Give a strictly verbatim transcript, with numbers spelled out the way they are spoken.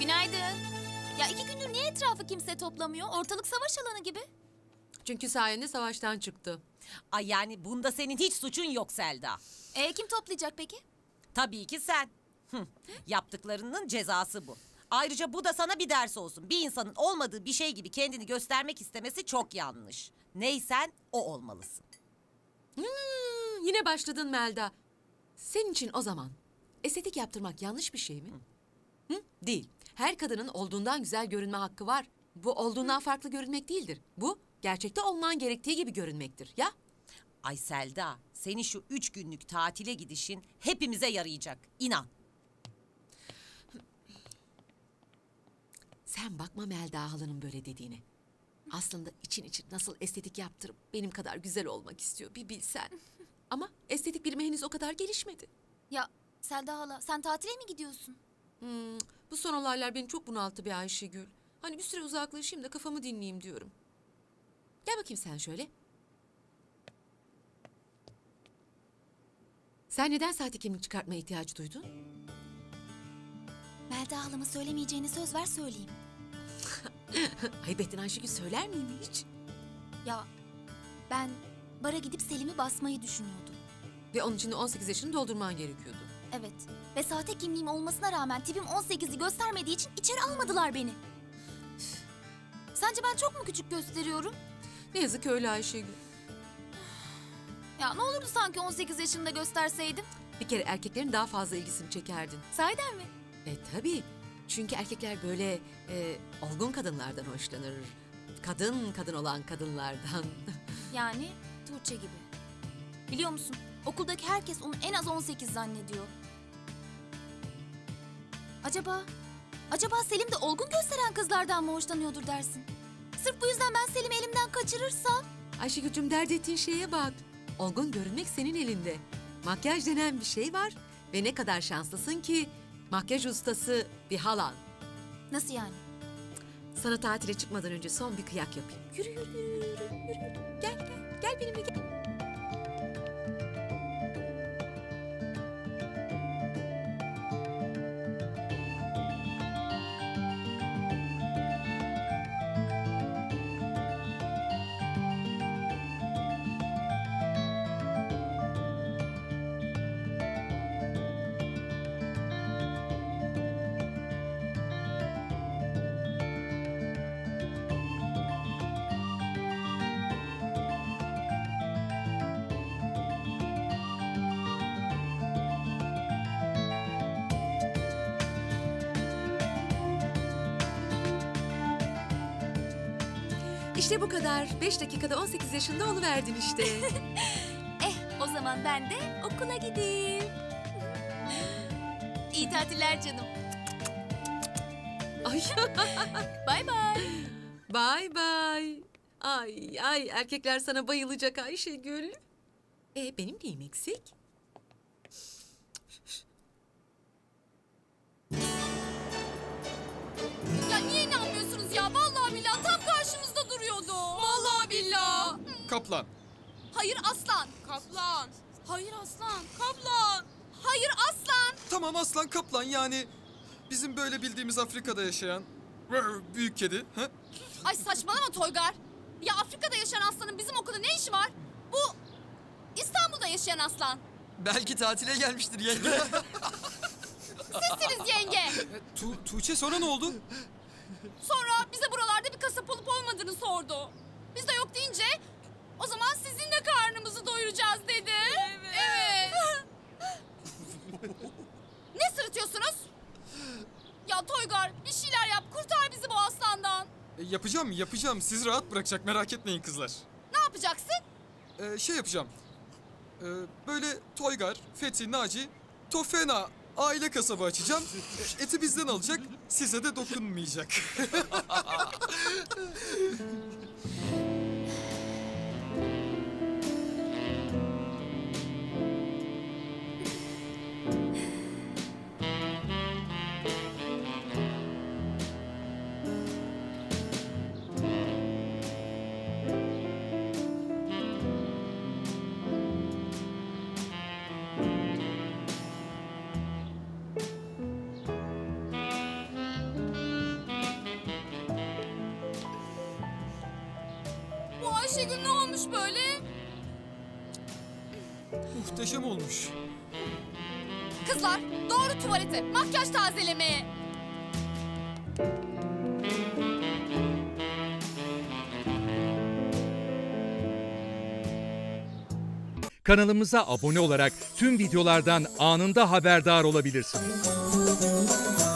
Günaydın. Ya iki gündür niye etrafı kimse toplamıyor? Ortalık savaş alanı gibi. Çünkü sayende savaştan çıktı. Ay yani bunda senin hiç suçun yok Selda. E kim toplayacak peki? Tabii ki sen. Hı, yaptıklarının cezası bu. Ayrıca bu da sana bir ders olsun. Bir insanın olmadığı bir şey gibi kendini göstermek istemesi çok yanlış. Neysen o olmalısın. Hmm, yine başladın Melda. Senin için o zaman estetik yaptırmak yanlış bir şey mi? Hı? Hı? Değil. Her kadının olduğundan güzel görünme hakkı var. Bu olduğundan farklı görünmek değildir. Bu gerçekte olman gerektiği gibi görünmektir. Ya? Ay Selda, senin şu üç günlük tatile gidişin hepimize yarayacak. İnan. Sen bakma Melda halanın böyle dediğine. Aslında için için nasıl estetik yaptırıp benim kadar güzel olmak istiyor bir bilsen. Ama estetik bilimi henüz o kadar gelişmedi. Ya Selda hala sen tatile mi gidiyorsun? Hmm, bu son olaylar beni çok bunalttı be Ayşegül. Hani bir süre uzaklaşayım da kafamı dinleyeyim diyorum. Gel bakayım sen şöyle. Sen neden sahte kimlik çıkartmaya ihtiyacı duydun? Melda halama söylemeyeceğini söz ver söyleyeyim. Ayıp ettin Ayşegül, söyler miyim hiç? Ya ben bara gidip Selim'i basmayı düşünüyordum. Ve onun için de on sekiz yaşını doldurman gerekiyordu. Evet ve sahte kimliğim olmasına rağmen tipim on sekizi göstermediği için içeri almadılar beni. Sence ben çok mu küçük gösteriyorum? Ne yazık ki öyle Ayşegül. Ya ne olurdu sanki on sekiz yaşında gösterseydim? Bir kere erkeklerin daha fazla ilgisini çekerdin. Sahiden mi? E tabii. Çünkü erkekler böyle e, olgun kadınlardan hoşlanır. Kadın kadın olan kadınlardan. Yani Tuğçe gibi. Biliyor musun? Okuldaki herkes onu en az on sekiz zannediyor. Acaba, acaba Selim de olgun gösteren kızlardan mı hoşlanıyordur dersin? Sırf bu yüzden ben Selim'i elimden kaçırırsam... Ayşegül'cüm, dert ettiğin şeye bak. Olgun görünmek senin elinde. Makyaj denen bir şey var. Ve ne kadar şanslısın ki makyaj ustası bir halan. Nasıl yani? Sana tatile çıkmadan önce son bir kıyak yapayım. Yürü yürü yürü yürü yürü. Gel gel gel benimle gel. İşte bu kadar. Beş dakikada on sekiz yaşında oluverdin işte. Eh o zaman ben de okula gideyim. İyi tatiller canım. Ay. Bay bay. Bay bay. Ay ay, erkekler sana bayılacak Ayşegül. E benim neyim eksik? Ya niye inanmıyorsunuz ya? Vallahi billahi tam karşımızda duruyordu. Vallahi billahi. Kaplan. Hayır aslan. Kaplan. Hayır aslan. Kaplan. Hayır aslan. Tamam aslan kaplan, yani bizim böyle bildiğimiz Afrika'da yaşayan büyük kedi. Ha? Ay saçmalama Toygar. Ya Afrika'da yaşayan aslanın bizim okulda ne işi var? Bu İstanbul'da yaşayan aslan. Belki tatile gelmiştir yenge. Sizsiniz yenge. tu Tuğçe, sonra ne oldu? Sonra bize buralarda bir kasap olup olmadığını sordu. Biz de yok deyince o zaman sizinle karnımızı doyuracağız dedi. Evet. Evet. Ne sırıtıyorsunuz? Ya Toygar bir şeyler yap, kurtar bizi bu aslandan. E, yapacağım yapacağım, sizi rahat bırakacak, merak etmeyin kızlar. Ne yapacaksın? E, şey yapacağım. E, böyle Toygar, Fethi, Naci, Tofena aile kasabı açacağım. E, eti bizden alacak, size de dokunmayacak. böyle? Muhteşem olmuş. Kızlar doğru tuvalete, makyaj tazelemeye. Kanalımıza abone olarak tüm videolardan anında haberdar olabilirsiniz.